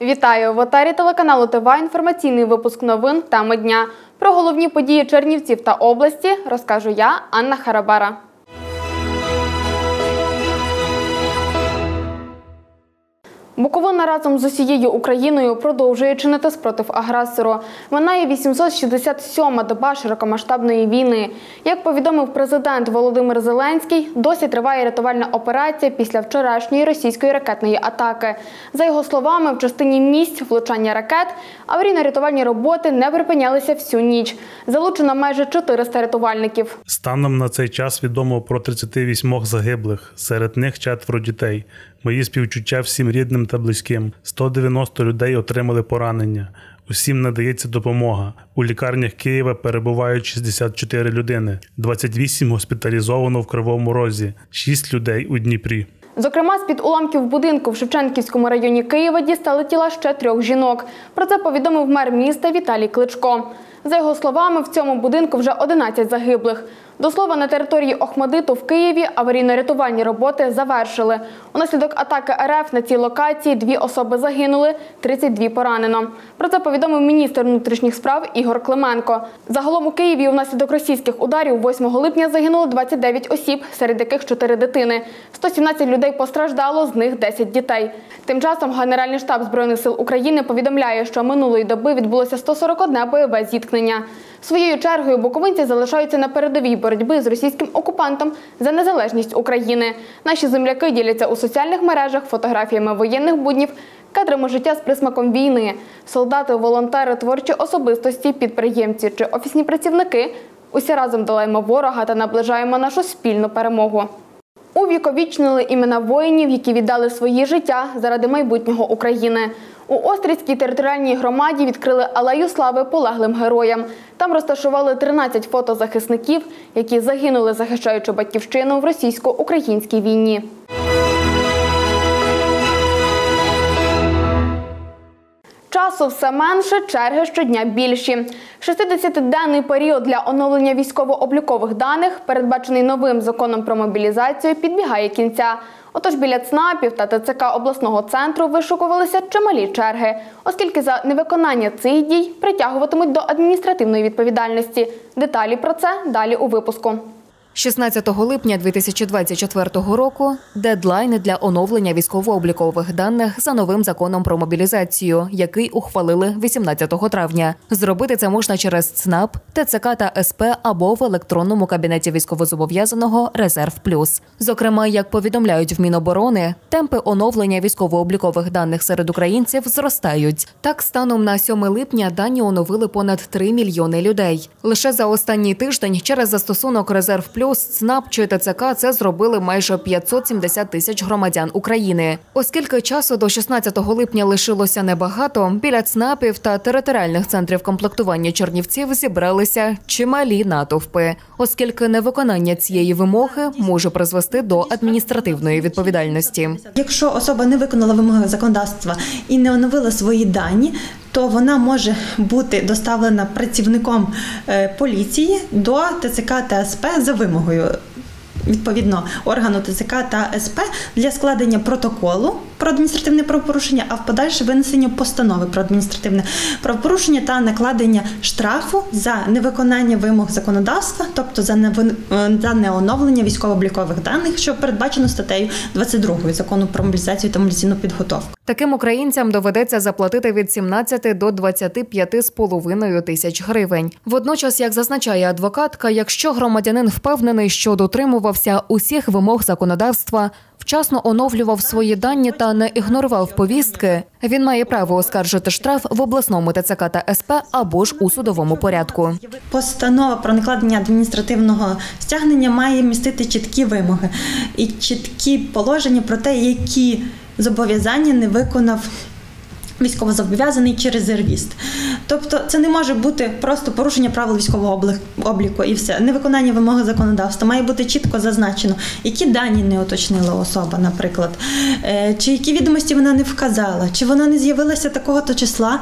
Вітаю! В етері телеканалу ТВА інформаційний випуск новин «Теми дня». Про головні події Чернівців та області розкажу я, Анна Харабара. Буковина разом з усією Україною продовжує чинити спротив агресору. Минає 867-ма доба широкомасштабної війни. Як повідомив президент Володимир Зеленський, досі триває рятувальна операція після вчорашньої російської ракетної атаки. За його словами, в частині місць влучання ракет аварійно-рятувальні роботи не припинялися всю ніч. Залучено майже 400 рятувальників. Станом на цей час відомо про 38 загиблих, серед них 4 дітей. Мої співчуття всім рідним та близьким. 190 людей отримали поранення. Усім надається допомога. У лікарнях Києва перебувають 64 людини. 28 госпіталізовано в Кривому Розі, 6 людей у Дніпрі. Зокрема, з-під уламків будинку в Шевченківському районі Києва дістали тіла ще 3 жінок. Про це повідомив мер міста Віталій Кличко. За його словами, в цьому будинку вже 11 загиблих. До слова, на території Охмадиту в Києві аварійно-рятувальні роботи завершили. Унаслідок атаки РФ на цій локації 2 особи загинули, 32 поранено. Про це повідомив міністр внутрішніх справ Ігор Клименко. Загалом у Києві внаслідок російських ударів 8 липня загинуло 29 осіб, серед яких 4 дитини. 117 людей постраждало, з них 10 дітей. Тим часом Генеральний штаб Збройних сил України повідомляє, що минулої доби відбулося 141 бойове зіткнення. Своєю чергою буковинці залишаються на передовій боротьби з російським окупантом за незалежність України. Наші земляки діляться у соціальних мережах фотографіями воєнних буднів, кадрами життя з присмаком війни. Солдати, волонтери, творчі особистості, підприємці чи офісні працівники – усі разом долаємо ворога та наближаємо нашу спільну перемогу. Увіковічнили імена воїнів, які віддали свої життя заради майбутнього України. У Острівській територіальній громаді відкрили алею слави полеглим героям. Там розташували 13 фото захисників, які загинули, захищаючи батьківщину в російсько-українській війні. Часу все менше, черги щодня більші. 60-денний період для оновлення військово-облікових даних, передбачений новим законом про мобілізацію, підбігає кінця. Отож біля ЦНАПів та ТЦК обласного центру вишукувалися чималі черги, оскільки за невиконання цих дій притягуватимуть до адміністративної відповідальності. Деталі про це далі у випуску. 16 липня 2024 року – дедлайн для оновлення військово-облікових даних за новим законом про мобілізацію, який ухвалили 18 травня. Зробити це можна через ЦНАП, ТЦК та СП або в електронному кабінеті військовозобов'язаного «Резерв Плюс». Зокрема, як повідомляють в Міноборони, темпи оновлення військово-облікових даних серед українців зростають. Так, станом на 7 липня дані оновили понад 3 мільйони людей. Лише за останній тиждень через застосунок «Резерв Плюс», ЦНАП чи ТЦК це зробили майже 570 тисяч громадян України. Оскільки часу до 16 липня лишилося небагато, біля ЦНАПів та територіальних центрів комплектування Чернівців зібралися чималі натовпи, оскільки невиконання цієї вимоги може призвести до адміністративної відповідальності. Якщо особа не виконала вимоги законодавства і не оновила свої дані, то вона може бути доставлена працівником поліції до ТЦК та СП за вимогою, відповідно, органу ТЦК та СП для складення протоколу про адміністративне правопорушення, а в подальше винесення постанови про адміністративне правопорушення та накладення штрафу за невиконання вимог законодавства, тобто за неоновлення військово-облікових даних, що передбачено статтею 22 Закону про мобілізацію та мобілізаційну підготовку. Таким українцям доведеться заплатити від 17 до 25,5 тисяч гривень. Водночас, як зазначає адвокатка, якщо громадянин впевнений, що дотримувався усіх вимог законодавства, вчасно оновлював свої дані та не ігнорував повістки, він має право оскаржити штраф в обласному ТЦК та СП або ж у судовому порядку. Постанова про накладення адміністративного стягнення має містити чіткі вимоги і чіткі положення про те, які зобов'язання не виконав військовозобов'язаний чи резервіст. Тобто це не може бути просто порушення правил військового обліку і все. Невиконання вимоги законодавства. Має бути чітко зазначено, які дані не уточнила особа, наприклад, чи які відомості вона не вказала, чи вона не з'явилася такого-то числа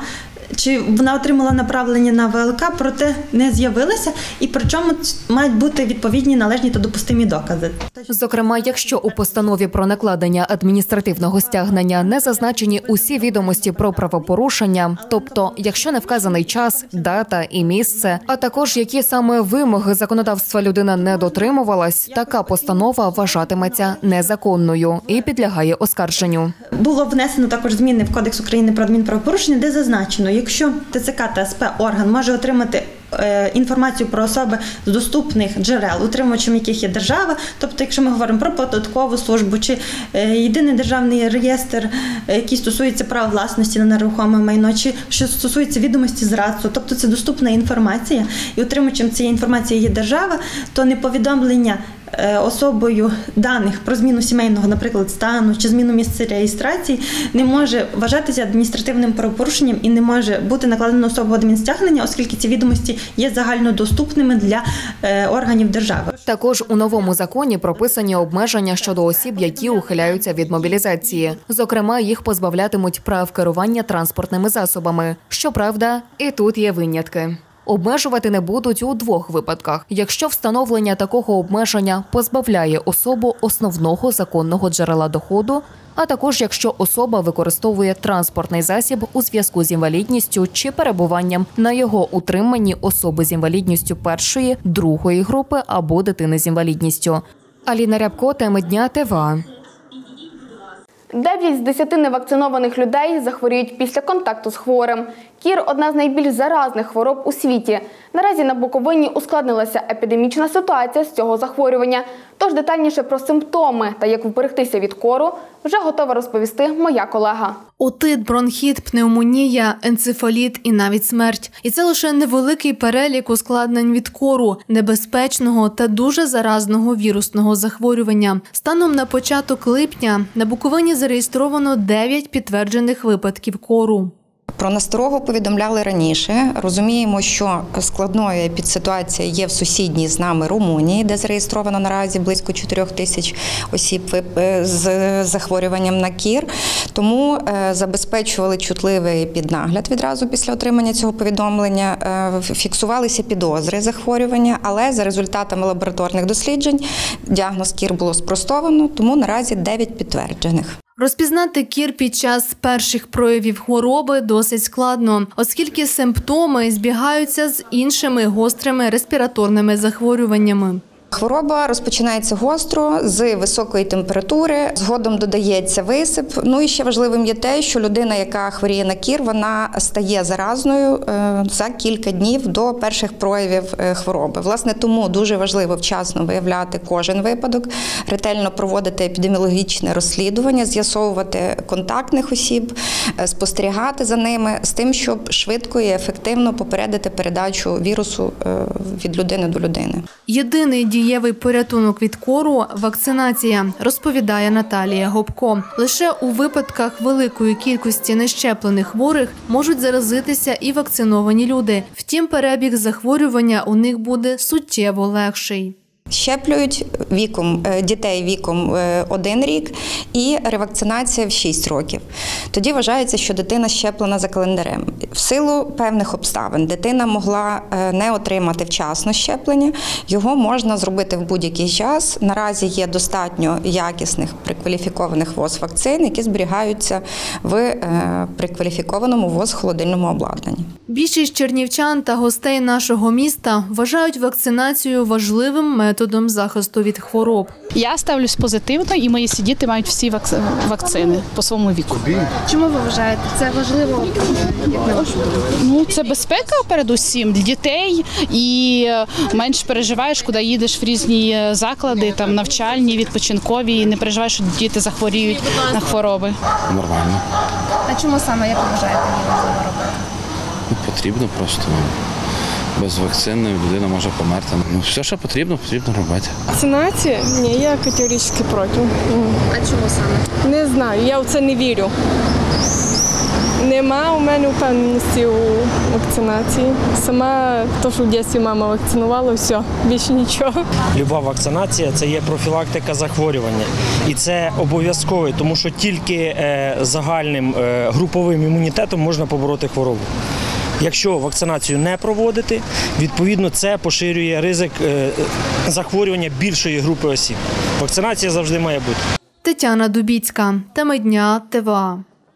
чи вона отримала направлення на ВЛК, проте не з'явилася, і причому мають бути відповідні належні та допустимі докази. Зокрема, якщо у постанові про накладення адміністративного стягнення не зазначені усі відомості про правопорушення, тобто якщо не вказаний час, дата і місце, а також які саме вимоги законодавства людина не дотримувалась, така постанова вважатиметься незаконною і підлягає оскарженню. Було внесено також зміни в Кодекс України про адмінправопорушення, де зазначено, якщо ТЦК та СП орган може отримати інформацію про особи з доступних джерел, утримувачем яких є держава, тобто якщо ми говоримо про податкову службу чи єдиний державний реєстр, який стосується прав власності на нерухоме майно, чи що стосується відомості з РАЦУ, тобто це доступна інформація, і утримувачем цієї інформації є держава, то неповідомлення особою даних про зміну сімейного, наприклад, стану чи зміну місця реєстрації не може вважатися адміністративним правопорушенням і не може бути накладено на особу адмінстягнення, оскільки ці відомості є загальнодоступними для органів держави. Також у новому законі прописані обмеження щодо осіб, які ухиляються від мобілізації. Зокрема, їх позбавлятимуть прав керування транспортними засобами. Щоправда, і тут є винятки. Обмежувати не будуть у двох випадках, якщо встановлення такого обмеження позбавляє особу основного законного джерела доходу, а також якщо особа використовує транспортний засіб у зв'язку з інвалідністю чи перебуванням на його утриманні особи з інвалідністю першої, другої групи або дитини з інвалідністю. Аліна Рябко, теми дня, ТВА. 9 з 10 невакцинованих людей захворіють після контакту з хворим. Кір – одна з найбільш заразних хвороб у світі. Наразі на Буковині ускладнилася епідемічна ситуація з цього захворювання. Тож детальніше про симптоми та як вберегтися від кору вже готова розповісти моя колега. Отит, бронхіт, пневмонія, енцефаліт і навіть смерть. І це лише невеликий перелік ускладнень від кору, небезпечного та дуже заразного вірусного захворювання. Станом на початок липня на Буковині зареєстровано 9 підтверджених випадків кору. Про насторогу повідомляли раніше. Розуміємо, що складною епідситуація є в сусідній з нами Румунії, де зареєстровано наразі близько 4 тисяч осіб з захворюванням на кір. Тому забезпечували чутливий піднагляд відразу після отримання цього повідомлення. Фіксувалися підозри захворювання, але за результатами лабораторних досліджень діагноз кір було спростовано, тому наразі 9 підтверджених. Розпізнати кір під час перших проявів хвороби досить складно, оскільки симптоми збігаються з іншими гострими респіраторними захворюваннями. Хвороба розпочинається гостро, з високої температури, згодом додається висип. Ну і ще важливим є те, що людина, яка хворіє на кір, вона стає заразною за кілька днів до перших проявів хвороби. Власне, тому дуже важливо вчасно виявляти кожен випадок, ретельно проводити епідеміологічне розслідування, з'ясовувати контактних осіб, спостерігати за ними з тим, щоб швидко і ефективно попередити передачу вірусу від людини до людини. Єдиний дієвий порятунок від кору – вакцинація, розповідає Наталія Гопко. Лише у випадках великої кількості нещеплених хворих можуть заразитися і вакциновані люди. Втім, перебіг захворювання у них буде суттєво легший. Щеплюють дітей віком 1 рік і ревакцинація в 6 років. Тоді вважається, що дитина щеплена за календарем. В силу певних обставин дитина могла не отримати вчасно щеплення, його можна зробити в будь-який час. Наразі є достатньо якісних прикваліфікованих ВОЗ-вакцин, які зберігаються в прикваліфікованому ВОЗ-холодильному обладнанні. Більшість чернівчан та гостей нашого міста вважають вакцинацію важливим методом захисту від хвороб. Я ставлюсь позитивно, і мої всі діти мають всі вакцини по своєму віку. Чому ви вважаєте? Це важливо, як на вашу думку? Ну, це безпека передусім для дітей, і менш переживаєш, куди їдеш в різні заклади, там навчальні, відпочинкові, і не переживаєш, що діти захворіють на хвороби. Нормально. А чому саме, як ви вважаєте, її важливо робити? Потрібно просто. Без вакцини людина може померти. Ну, все, що потрібно робити. Вакцинація? Ні, я категорично проти. А чому саме? Не знаю, я в це не вірю. Нема у мене впевненості у вакцинації. Сама, то, що в дитинстві мама вакцинувала, все, більше нічого. Люба вакцинація – це є профілактика захворювання. І це обов'язково, тому що тільки загальним груповим імунітетом можна побороти хворобу. Якщо вакцинацію не проводити, відповідно це поширює ризик захворювання більшої групи осіб. Вакцинація завжди має бути. Тетяна Дубіцька. Теми дня ТВА.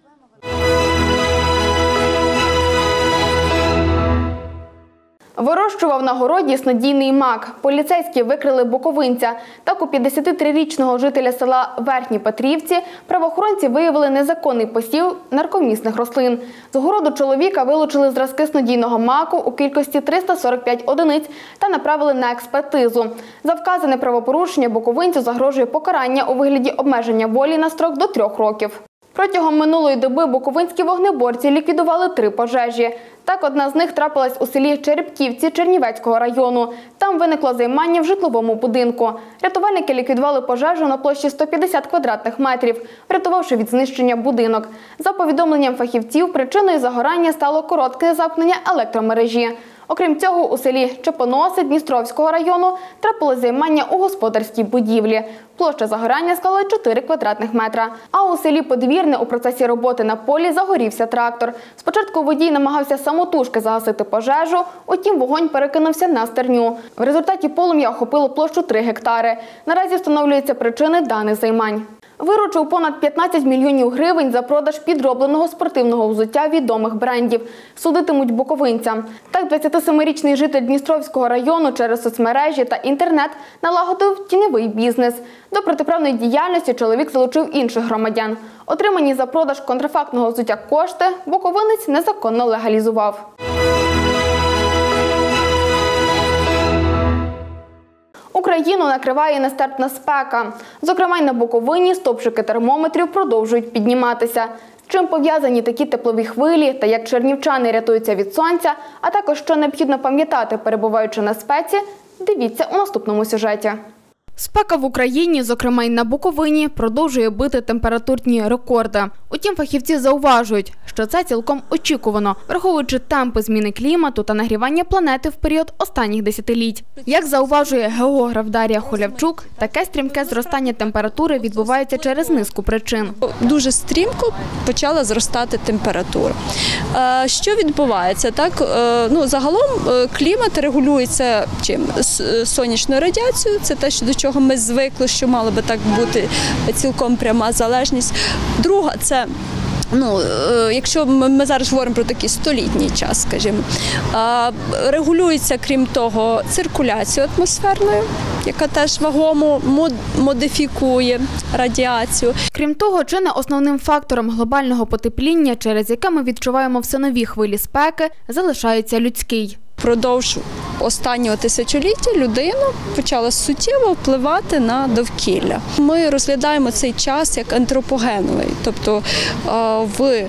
Вирощував на городі снодійний мак. Поліцейські викрили буковинця. Так, у 53-річного жителя села Верхні Петрівці правоохоронці виявили незаконний посів наркомісних рослин. З городу чоловіка вилучили зразки снодійного маку у кількості 345 одиниць та направили на експертизу. За вказане правопорушення буковинцю загрожує покарання у вигляді обмеження волі на строк до 3 років. Протягом минулої доби буковинські вогнеборці ліквідували 3 пожежі. Так, одна з них трапилась у селі Черепківці Чернівецького району. Там виникло займання в житловому будинку. Рятувальники ліквідували пожежу на площі 150 квадратних метрів, врятувавши від знищення будинок. За повідомленням фахівців, причиною загорання стало коротке замкнення електромережі. Окрім цього, у селі Чепоноси Дністровського району трапилось займання у господарській будівлі. Площа загорання склала 4 квадратних метра. А у селі Подвірне у процесі роботи на полі загорівся трактор. Спочатку водій намагався самотужки загасити пожежу, утім вогонь перекинувся на стерню. В результаті полум'я охопило площу 3 гектари. Наразі встановлюються причини даних займань. Виручив понад 15 мільйонів гривень за продаж підробленого спортивного взуття відомих брендів. Судитимуть буковинця. Так, 27-річний житель Дністровського району через соцмережі та інтернет налагодив тіньовий бізнес. До протиправної діяльності чоловік залучив інших громадян. Отримані за продаж контрафактного взуття кошти буковинець незаконно легалізував. Україну накриває нестерпна спека. Зокрема, й на Буковині стовпчики термометрів продовжують підніматися. З чим пов'язані такі теплові хвилі та як чернівчани рятуються від сонця, а також що необхідно пам'ятати, перебуваючи на спеці, дивіться у наступному сюжеті. Спека в Україні, зокрема й на Буковині, продовжує бити температурні рекорди. Утім, фахівці зауважують, що це цілком очікувано, враховуючи темпи зміни клімату та нагрівання планети в період останніх десятиліть. Як зауважує географ Дар'я Холявчук, таке стрімке зростання температури відбувається через низку причин. Дуже стрімко почала зростати температура. Що відбувається? Загалом клімат регулюється чим? Сонячною радіацією, це те, до чого ми звикли, що мало би так бути цілком пряма залежність. Друга – це якщо ми зараз говоримо про такий столітній час, скажімо, регулюється, крім того, циркуляцію атмосферною, яка теж вагомо модифікує радіацію. Крім того, чи не основним фактором глобального потепління, через яке ми відчуваємо все нові хвилі спеки, залишається людський. Впродовж останнього тисячоліття людина почала суттєво впливати на довкілля. Ми розглядаємо цей час як антропогеновий, тобто в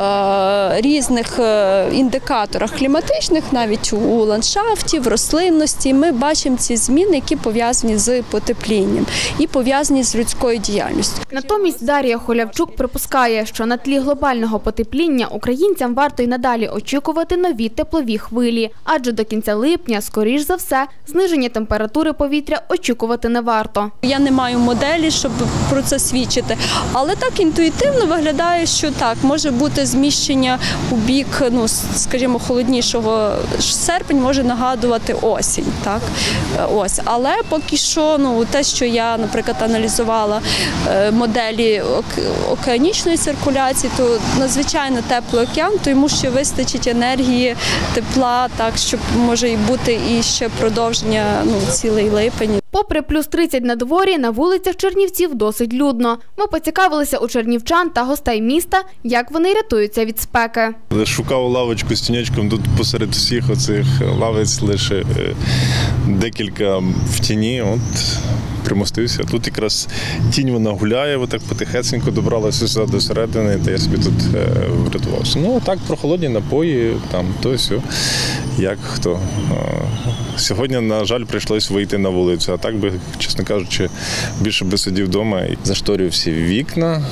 різних індикаторах кліматичних, навіть у ландшафті, в рослинності, ми бачимо ці зміни, які пов'язані з потеплінням і пов'язані з людською діяльністю. Натомість Дар'я Холявчук припускає, що на тлі глобального потепління українцям варто й надалі очікувати нові теплові хвилі. Адже до кінця липня, скоріш за все, зниження температури повітря очікувати не варто. Я не маю моделі, щоб про це свідчити, але так інтуїтивно виглядає, що так, може бути зміщення у бік, скажімо, холоднішого. Серпень може нагадувати осінь, так? Ось. Але поки що, те, що я, наприклад, аналізувала моделі океанічної циркуляції, то надзвичайно теплий океан, то йому ще вистачить енергії, тепла, так, щоб може і бути і ще продовження цілий липень. Попри плюс 30 на дворі, на вулицях Чернівців досить людно. Ми поцікавилися у чернівчан та гостей міста, як вони рятуються від спеки. Шукав лавочку з тіньочком, тут посеред всіх оцих лавиць лише декілька в тіні, примостився. Тут якраз тінь вона гуляє, отак потихесенько добралася сюди до середини, та я собі тут врятувався. Так, прохолодні напої, там, то все, як хто. Сьогодні, на жаль, прийшлось вийти на вулицю, а так би, чесно кажучи, більше би сидів вдома і зашторював всі вікна.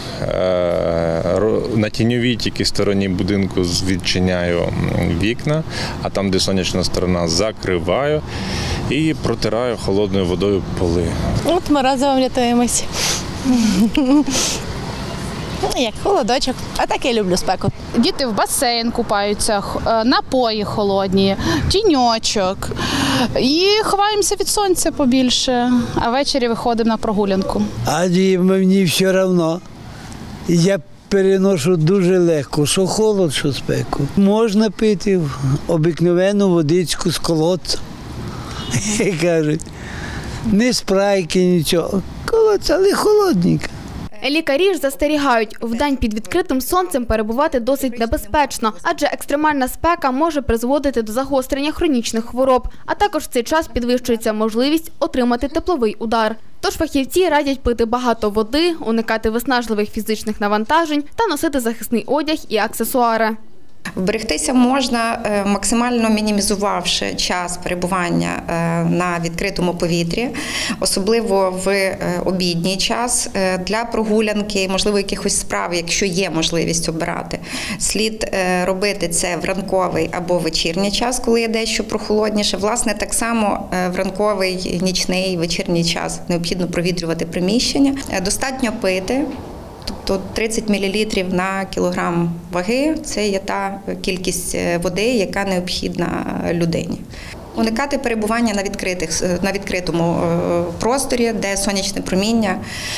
На тіньовій тільки стороні будинку відчиняю вікна, а там, де сонячна сторона, закриваю і протираю холодною водою поли. Ми разом рятуємось. як холодочок. А так я люблю спеку. Діти в басейн купаються, напої холодні, тіньочок. І ховаємося від сонця побільше, а ввечері виходимо на прогулянку. А мені все одно. Я переношу дуже легко, що холод, що спеку. Можна пити обикновену водичку з колодця, як кажуть. Не спрайки, нічого. Колодця, але холодненька. Лікарі ж застерігають, вдень під відкритим сонцем перебувати досить небезпечно, адже екстремальна спека може призводити до загострення хронічних хвороб, а також в цей час підвищується можливість отримати тепловий удар. Тож фахівці радять пити багато води, уникати виснажливих фізичних навантажень та носити захисний одяг і аксесуари. Вберегтися можна, максимально мінімізувавши час перебування на відкритому повітрі, особливо в обідній час. Для прогулянки, можливо, якихось справ, якщо є можливість обирати, слід робити це в ранковий або вечірній час, коли є дещо прохолодніше. Власне, так само в ранковий, нічний, вечірній час необхідно провітрювати приміщення. Достатньо пити. Тобто 30 мл на кілограм ваги – це є та кількість води, яка необхідна людині. Уникати перебування на відкритому просторі, де сонячне проміння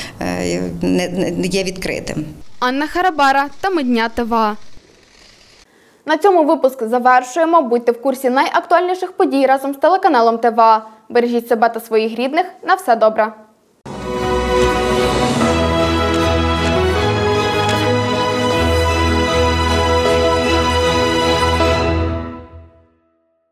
є відкритим. Анна Харабара та Медня ТВА. На цьому випуск завершуємо. Будьте в курсі найактуальніших подій разом з телеканалом ТВА. Бережіть себе та своїх рідних. На все добре.